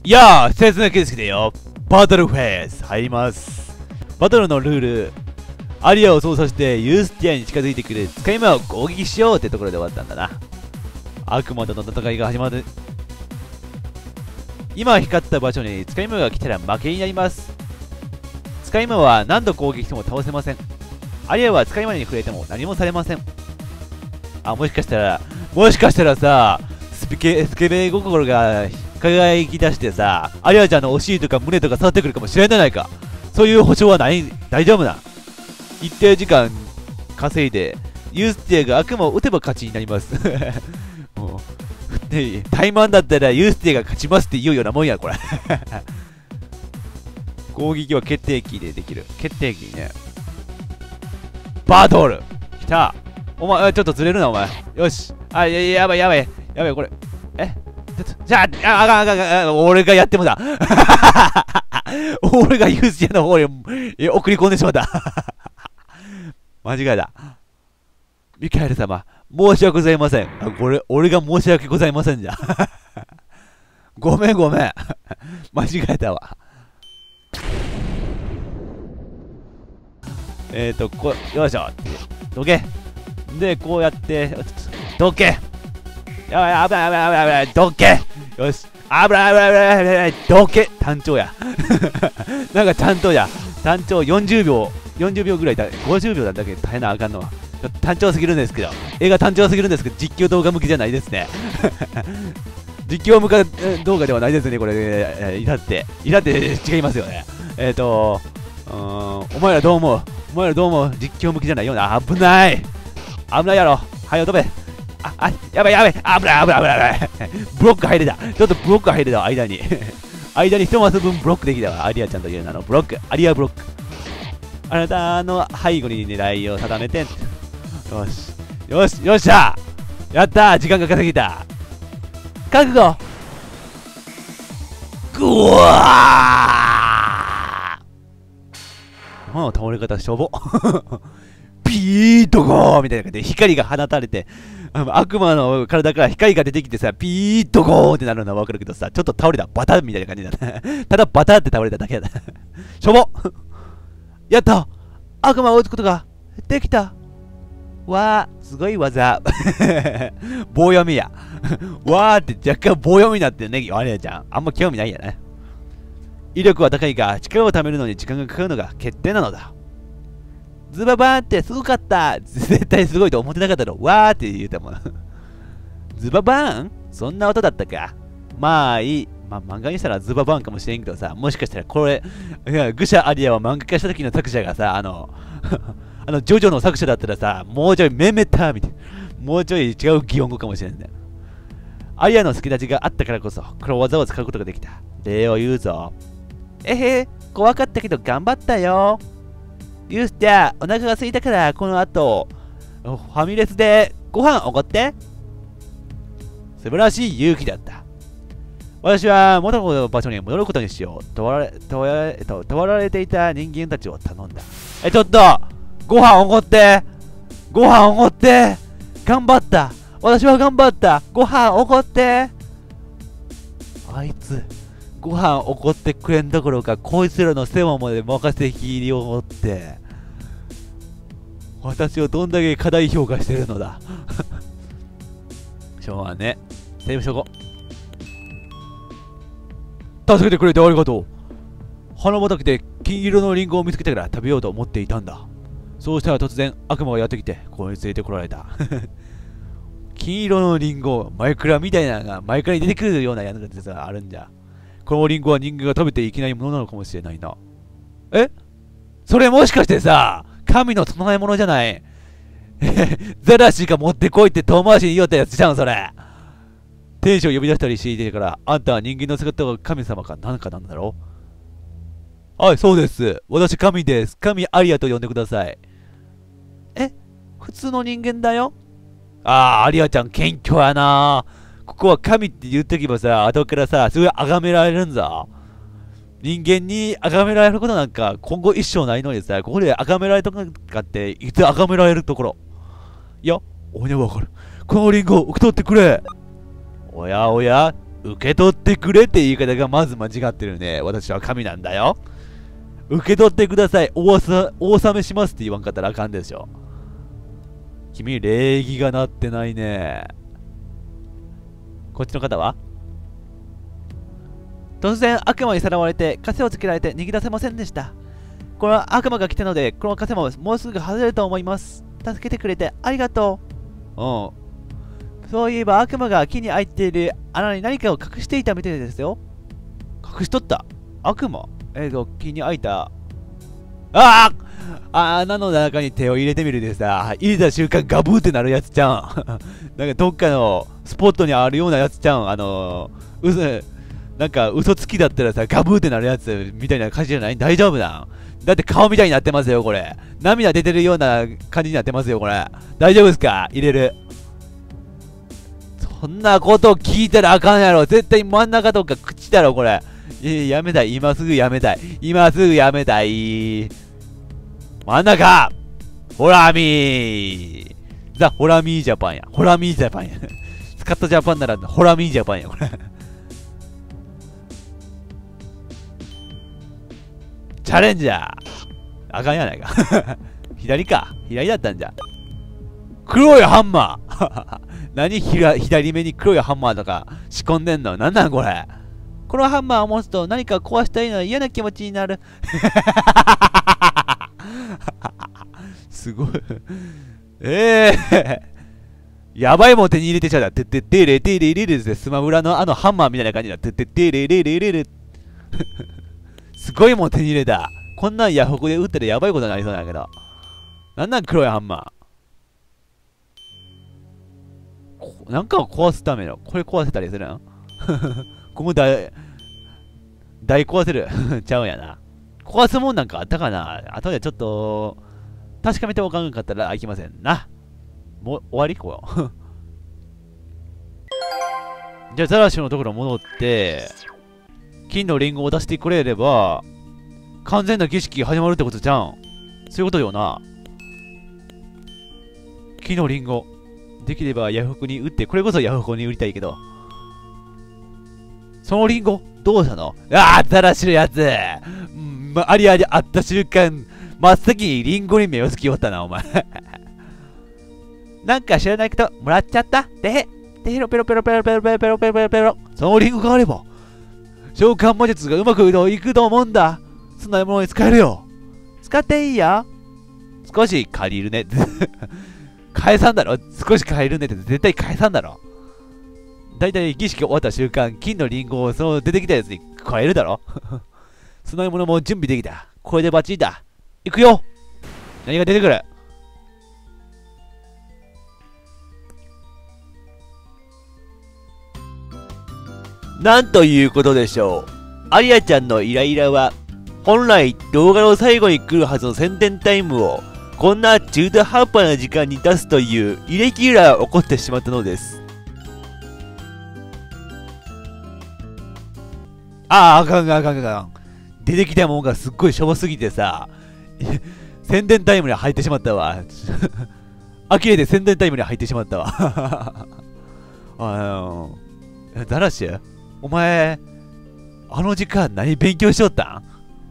やあ、説明形式でよ。バトルフェーズ入ります。バトルのルール、アリアを操作してユースティアに近づいてくる使い魔を攻撃しようってところで終わったんだな。悪魔との戦いが始まる。今光った場所に使い魔が来たら負けになります。使い魔は何度攻撃しても倒せません。アリアは使い魔に触れても何もされません。あ、もしかしたらさ、スケベ心が輝き出してさ、アリアちゃんのお尻とか胸とか触ってくるかもしれないか。そういう保証はない、大丈夫だ。一定時間稼いで、ユースティアが悪魔を撃てば勝ちになります。もう、ね、怠慢だったらユースティアが勝ちますって言うようなもんや、これ。攻撃は決定機でできる。決定機ね。バトル来た。お前、ちょっとずれるな、お前。よし。あ、やばい、これ。じゃあ、俺がやってもだ。俺がユースティアの方に送り込んでしまった。間違いだ。ミカエル様、申し訳ございません。俺が申し訳ございませんじゃ。ごめん。間違えたわ。よいしょ。どけ。で、こうやって、どけ。やばい、どけ。よし。危ない、どけ。単調や。なんか単調40秒ぐらいだ。50秒だけ大変なあかんのは。単調すぎるんですけど。映画単調すぎるんですけど、実況動画向きじゃないですね。実況向か動画ではないですね、これ。いたって違いますよね。お前らどう思う実況向きじゃないよな。危ないやろ。はい、飛べ。やばい。危ない。ブロック入れた。ちょっとブロック入れたわ、間に。間に一マス分ブロックできたわ。アリアちゃんという名のブロック。アリアブロック。あなたの背後に狙いを定めて。よっしゃやったー、時間が稼げた。覚悟。ぐわー、倒れ方しょぼ。ピーッとゴーみたいな感じで光が放たれて、悪魔の体から光が出てきてさ、ピーッとゴーってなるのはわかるけどさ、ちょっと倒れた。バタンみたいな感じだね。ただバタンって倒れただけだ。しょぼやった悪魔を撃つことができたわー、すごい技。棒読みや。わーって若干棒読みになってるね、あれやちゃん。あんま興味ないやね。威力は高いが、力を貯めるのに時間がかかるのが決定なのだ。ズババーンってすごかった。絶対すごいと思ってなかったの。わーって言うたもん。ズババーンそんな音だったか。まあいい。漫画にしたらズババーンかもしれんけどさ、もしかしたらこれ、愚者アリアは漫画化した時の作者がさ、ジョジョの作者だったらさ、もうちょいメメターみたいな。もうちょい違う擬音語かもしれんね。アリアの好きな字があったからこそ、この技を使うことができた。礼を言うぞ。怖かったけど頑張ったよ。ユースティア、お腹が空いたから、この後、ファミレスでご飯おごって。素晴らしい勇気だった。私は元の場所に戻ることにしよう。問われていた人間たちを頼んだ。ちょっとご飯おごって頑張った私は頑張ったご飯おごってあいつ、ご飯おごってくれんどころか、こいつらの世話まで任せきりを持って、私をどんだけ過大評価してるのだ。しょうがね。セーブしとこ。助けてくれてありがとう。花畑で金色のリンゴを見つけたから食べようと思っていたんだ。そうしたら突然悪魔がやってきてここに連れてこられた。金色のリンゴ、マイクラみたいなのが前から出てくるようなやつがあるんじゃ。このリンゴは人間が食べていけないものなのかもしれないな。それもしかしてさ、神の供え物じゃない。ザラシが持ってこいって遠回しに言いよったやつじゃん、それ。天使を呼び出したりしていてから、あんたは人間の姿が神様か何かなんだろう。はい、そうです。私神です。神アリアと呼んでください。普通の人間だよ。アリアちゃん謙虚やな。ここは神って言っとけばさ、後からさ、すごい崇められるんだ。人間に崇められることなんか今後一生ないのにさ、ここで崇められとかっていつ崇められるところ。いや、俺にはわかる。このリンゴを受け取ってくれ。おやおや、 受け取ってくれって言い方がまず間違ってるね。私は神なんだよ。受け取ってください。お納めしますって言わんかったらあかんでしょ。君、礼儀がなってないね。こっちの方は突然悪魔にさらわれて枷をつけられて逃げ出せませんでした。これは悪魔が来たので、この枷ももうすぐ外れると思います。助けてくれてありがとう。そういえば悪魔が木に開いている穴に何かを隠していたみたいですよ。隠しとった。悪魔木に開いた。穴の中に手を入れてみるでさ、入れた瞬間ガブーってなるやつちゃん。なんかどっかのスポットにあるようなやつちゃん。なんか嘘つきだったらさ、ガブーってなるやつみたいな感じじゃない？大丈夫なん？だって顔みたいになってますよ、これ。涙出てるような感じになってますよ、これ。大丈夫ですか？入れる。そんなこと聞いたらあかんやろ。絶対真ん中とか口だろ、これ。やめたい。今すぐやめたい。今すぐやめたい。真ん中ホラミーザ・ホラミージャパンや。ホラミージャパンや。スカットジャパンならホラミージャパンや、これ。チャレンジャーあかんやないか。左か。左だったんじゃ。黒いハンマー何左目に黒いハンマーとか仕込んでんの？なんなんこれ。このハンマーを持つと何か壊したいのは嫌な気持ちになる。すごい。やばいもん手に入れてちゃうだ。てってってれてれれれでスマブラのハンマーみたいな感じだ。てってってれれれれれ。すごいもん手に入れた。こんなんヤフオクで売ったらやばいことになりそうなんだけど。なんなん黒いハンマー。なんかを壊すための。これ壊せたりするんここ大壊せる。ちゃうんやな。壊すもんなんかあったかな。後でちょっと、確かめておかんかったらいきませんな。もう終わりここ。じゃあザラシュのところ戻って、金のリンゴを出してくれれば、完全な儀式始まるってことじゃん。そういうことよな。金のリンゴ。できればヤフオクに売って、これこそヤフオクに売りたいけど。そのリンゴどうしたの？ザラシュのやつ。ありあり会った瞬間、真っ先にリンゴに目をつきよったな、お前。なんか知らないけど、もらっちゃった。で、ペロペロペロペロペロペロペロペロペロペロ。そのリンゴがあれば、召喚魔術がうまくいくと思うんだ。そんなものに使えるよ。使っていいよ。少し借りるね。返さんだろ。少し借りるねって絶対返さんだろ。だいたい儀式終わった瞬間、金のリンゴをその出てきたやつに加えるだろ。そのものも準備できた。これでバッチリだ。行くよ。何が出てくる？なんということでしょう。アリアちゃんのイライラは、本来動画の最後に来るはずの宣伝タイムを、こんな中途半端な時間に出すというイレギュラーが起こってしまったのです。あかん。出てきたもんがすっごいしょぼすぎてさ、宣伝タイムに入ってしまったわ。呆れて宣伝タイムに入ってしまったわ。ザラシュお前、あの時間何勉強しよった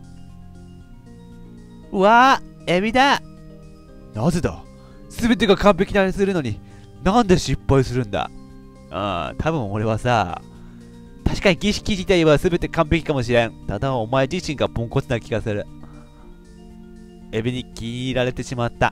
ん？うわぁ、エビだ。なぜだ？すべてが完璧にするのに、なんで失敗するんだ？多分俺はさ、確かに儀式自体はすべて完璧かもしれん。ただお前自身がポンコツな気がする。エビに気に入られてしまった。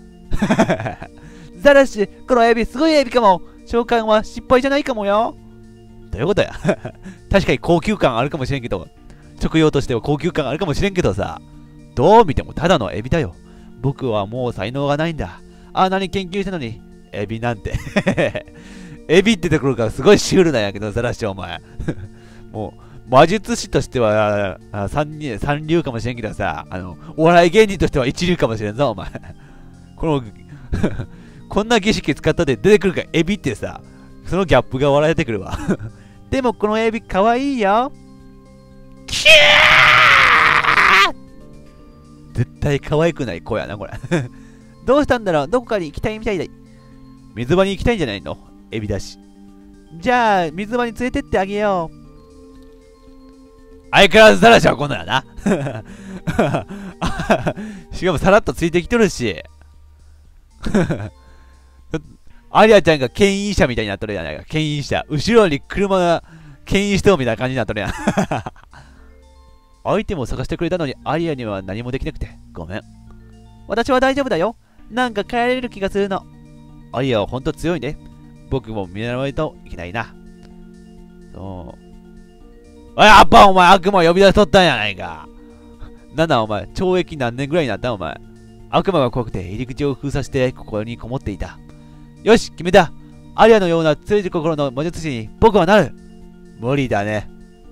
ザラシュ、このエビすごいエビかも。召喚は失敗じゃないかもよ。どういうことや？確かに高級感あるかもしれんけど、食用としては高級感あるかもしれんけどさ、どう見てもただのエビだよ。僕はもう才能がないんだ。あんなに研究したのに、エビなんて。エビってところがすごいシュールなんやけど、ザラシお前。もう、魔術師としては三流かもしれんけどさ、お笑い芸人としては一流かもしれんぞ、お前。こんな儀式使ったで出てくるか、エビってさ、そのギャップが笑えてくるわ。でもこのエビかわいいよ。キュー絶対可愛くない子やな、これ。どうしたんだろう？どこかに行きたいみたいだ。水場に行きたいんじゃないの？エビだし。 じゃあ、水場に連れてってあげよう。相変わらずだらしはこんなんやな。しかもさらっとついてきとるし。アリアちゃんが牽引車みたいになっとるやないか。牽引車。後ろに車が牽引しとるみたいな感じになっとるやん。アイテムを探してくれたのにアリアには何もできなくてごめん。私は大丈夫だよ。なんか帰れる気がするの。アリアはほんと強いね。僕も見習わないといけないな。そう。やっぱお前悪魔呼び出しとったんやないか。なんだお前、懲役何年ぐらいになったんお前。悪魔が怖くて入り口を封鎖してここにこもっていた。よし、決めた。アリアのような強い心の魔術師に僕はなる。無理だね。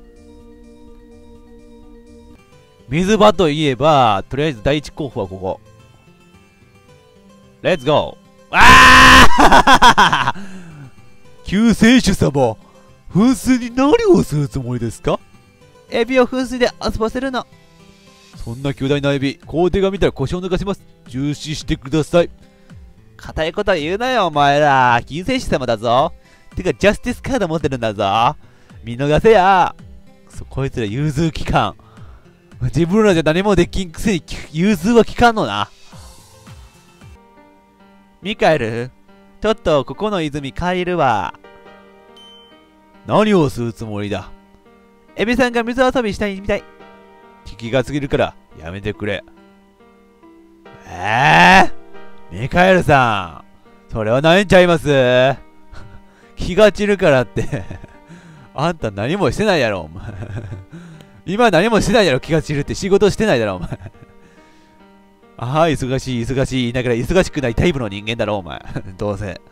水場といえば、とりあえず第一候補はここ。レッツゴー。ああ救世主様、噴水に何をするつもりですか？エビを噴水で遊ばせるの。そんな巨大なエビ、皇帝が見たら腰を抜かします。重視してください。固いこと言うなよ、お前ら。救世主様だぞ。てか、ジャスティスカード持ってるんだぞ。見逃せや。こいつら融通機関。自分らじゃ何もできんくせに融通は効かんのな。ミカエル、ちょっとここの泉借りるわ。何をするつもりだ？エビさんが水遊びしたいみたい。敵が過ぎるからやめてくれ。ミカエルさん、それはないんちゃいます？気が散るからってあんた何もしてないやろ、お前。今何もしてないやろ、気が散るって仕事してないだろ、お前。ああ、忙しい、忙しい言いながら忙しくないタイプの人間だろ、お前。どうせ。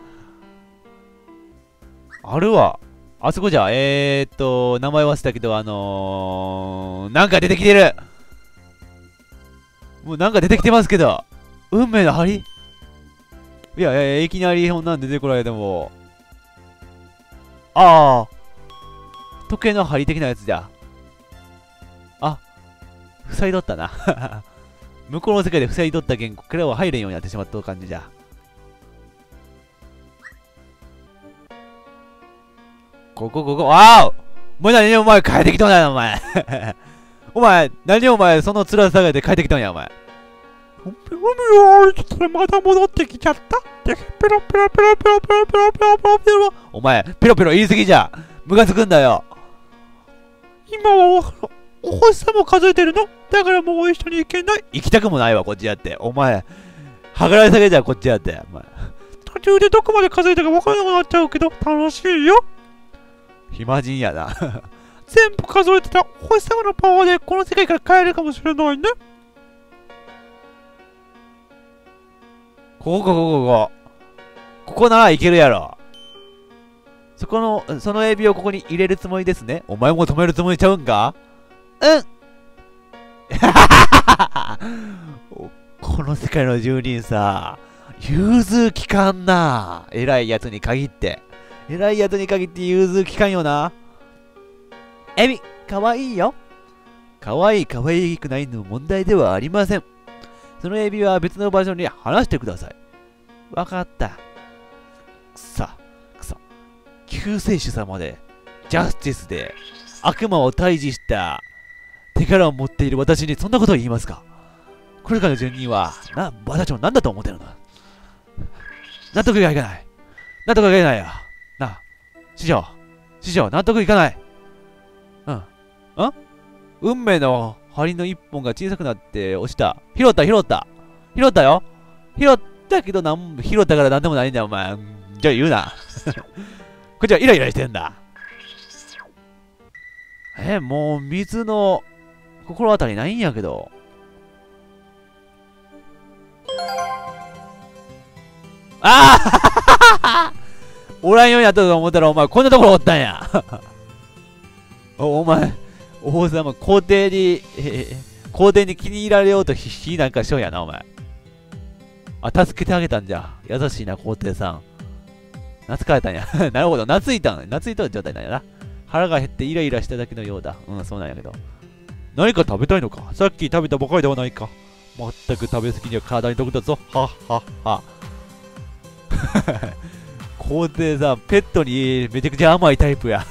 あるわ。あそこじゃ、名前忘れたけど、なんか出てきてる。もうなんか出てきてますけど。運命の針？いや、いきなりこんなん出てこられても。ああ。時計の針的なやつじゃ。あ、塞いどったな。向こうの世界で塞いどったけん、これは入れんようになってしまった感じじゃ。ここ、ああお前何お前帰ってきたんだよ、お前。お前、何お前、その面下げて帰ってきたんや、お前。海を歩いてたらまた戻ってきちゃった。ペロペロペロペロペロペロペロペロペロ。お前、ペロペロ言い過ぎじゃ。ムカつくんだよ。今はお星さんも数えてるの？だからもう一緒に行けない。行きたくもないわ、こっちやって。お前、はがられ下げじゃ、こっちやって。お前途中でどこまで数えたか分からなくなっちゃうけど、楽しいよ。暇人やな。全部数えてた星様のパワーでこの世界から帰れるかもしれないね。ここならいけるやろ。そのエビをここに入れるつもりですね。お前も止めるつもりちゃうんか？うん。この世界の住人さ、融通きかんな。偉いやつに限って。偉いやつに限って融通きかんよな。エビ、かわいいよ。かわいくないの問題ではありません。そのエビは別の場所に離してください。わかった。くそ。救世主様で、ジャスティスで、悪魔を退治した手柄を持っている私にそんなことを言いますか？これからの住人は、私たちも何だと思ってるの？納得がいかない。よ。師匠、納得いかない。運命の針の一本が小さくなって落ちた。拾ったよ。拾ったけど拾ったから何でもないんだよ、お前。じゃあ言うな。こっちはイライラしてんだ。もう水の心当たりないんやけど。おらんようになったと思ったらお前こんなところおったんや。お前、王様、皇帝に気に入られようと必死なんかしようやな、お前。助けてあげたんじゃ。優しいな、皇帝さん。懐かれたんや。なるほど、懐いた状態なんやな。腹が減ってイライラしただけのようだ。そうなんやけど。何か食べたいのか？さっき食べたばかりではないか。まったく食べ過ぎには体に毒だぞ。は。 皇帝さ、ペットにめちゃくちゃ甘いタイプや。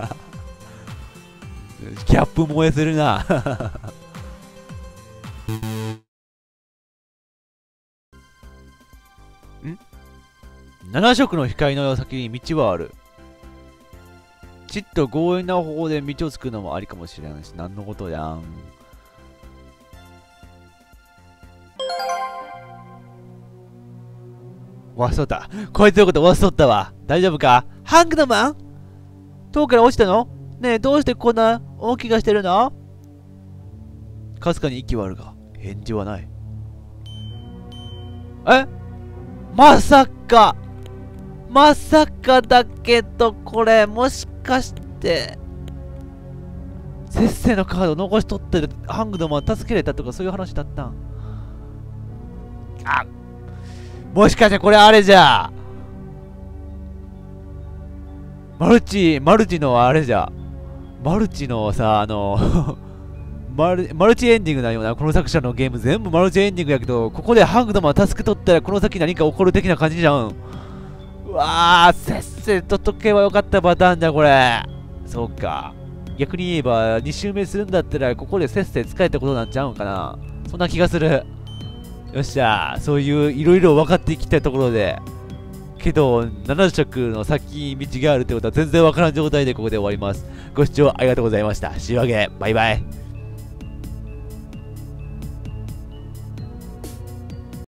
ギャップ萌えするな。7色の光の先に道はある。ちっと強引な方法で道を作るのもありかもしれないし、何のことやん。忘れとった。こいつのこと忘れとったわ。大丈夫か？ハングドマン？塔から落ちたの？ねえ、どうしてこんな大怪我してるの？かすかに息はあるが、返事はない。え？まさかだけど、これ、もしかして、せっせのカード残しとってハングドマン助けれたとかそういう話だったん？あ、もしかしてこれあれじゃ。マルチのあれじゃ。マルチのさ、マルチエンディングだよな。この作者のゲーム全部マルチエンディングやけど、ここでハングドマン助けとったらこの先何か起こる的な感じじゃん。うわー、せっせと解けばよかったパターンだこれ。そうか。逆に言えば2周目するんだったらここでせっせ使えたことなんちゃうんかな。そんな気がする。よっしゃ、そういういろいろ分かってきたところで、けど7色の先に道があるってことは全然分からん状態でここで終わります。ご視聴ありがとうございました。仕上げ、バイバイ。